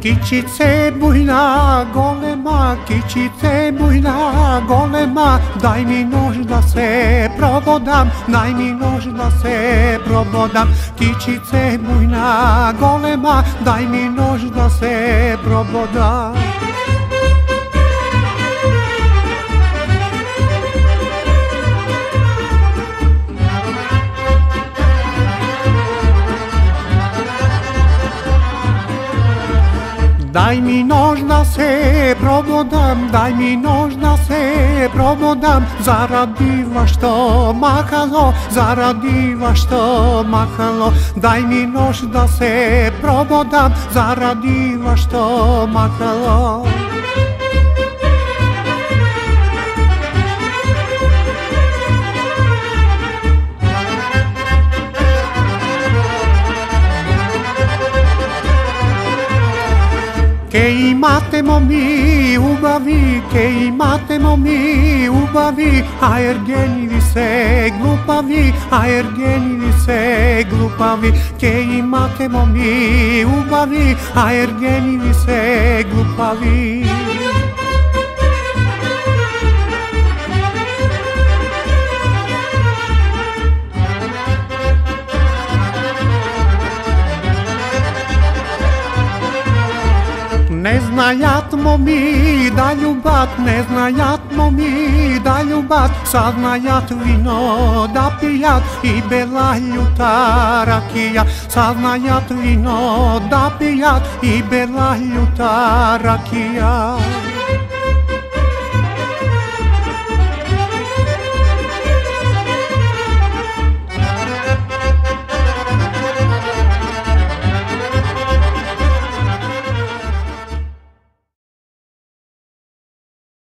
Kicice bujna golema, kicice bujna golema, daj mi nož da se probodam, daj mi nož da se probodam. Kicice bujna golema, daj mi nož da se probodam. Daj mi nož da se probodam, daj mi nož da se probodam, zaradiva što mahalo, zaradiva što mahalo. Daj mi nož da se probodam, zaradiva što mahalo. Che imatemo mi ubavi, che imatemo mi ubavi, a ergeni se glupavi, a ergeni se glupavi. Che imatemo mi ubavi, a ergeni se glupavi. Ne znajatmo mi da ljubat, ne znajatmo mi da ljubat, saznajat vino da pijat i bela ljuta rakija. Saznajat vino da pijat i bela ljuta rakija.